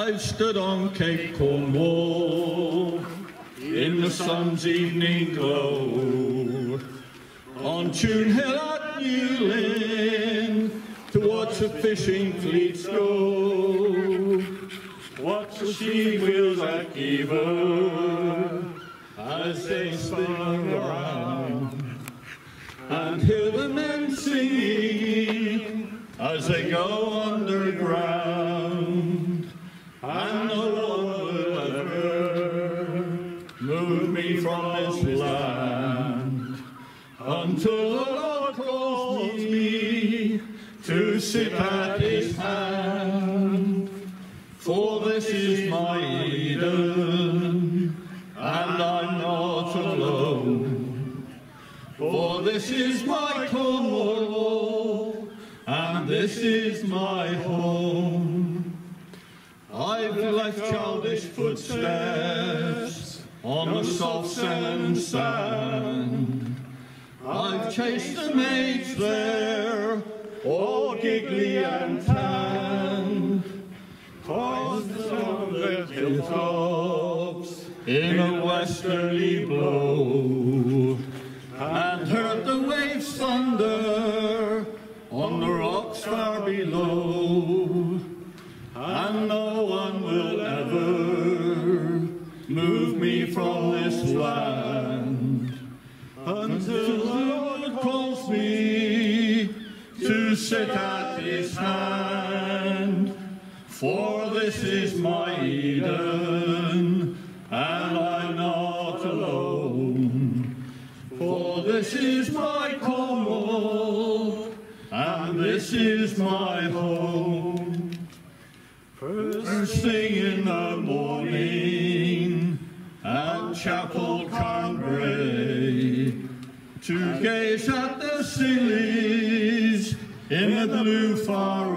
I've stood on Cape Cornwall in the sun's evening glow, on Chywoone Hill at Newlyn to watch the fishing fleets go, watch the sheave wheels at Geevor as they spin around, and hear the men singing as they go underground, and no one will ever move me from this land until the Lord calls me to sit at his hand. For this is my Eden, and I'm not alone. For this is my Cornwall, and this is my home. I've left childish footsteps on the soft Sennen sand. I've chased the maids there, all giggly and tan, poised on the hilltops in a westerly blow, and heard the waves thunder on the rocks far below, and no one will ever move me from this land until the Lord calls me to sit at his hand. For this is my Eden, and I'm not alone. For this is my Cornwall, and this is my home. First thing in the morning at chapel Carbis Bay, to gaze at the sillies in the blue far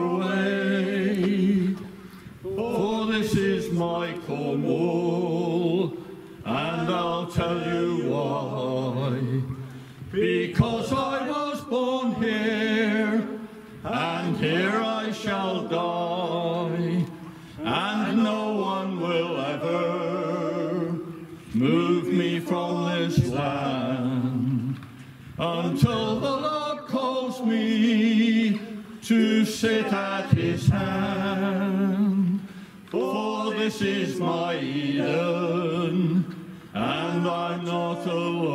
away. For this is my Cornwall, and I'll tell you why. Because I was born here, and here I shall die, and no one will ever move me from this land until the Lord calls me to sit at his hand. For this is my Eden, and I'm not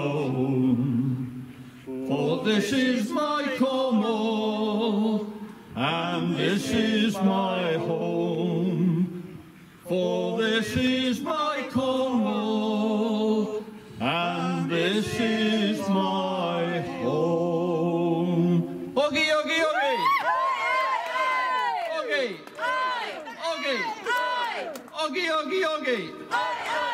alone. For this is my Cornwall, and this is my home. For this is my Cornwall, and this is my home. Oggy, oggy, oggy! Oggy! Oggy! Oggy, oggy, oggy!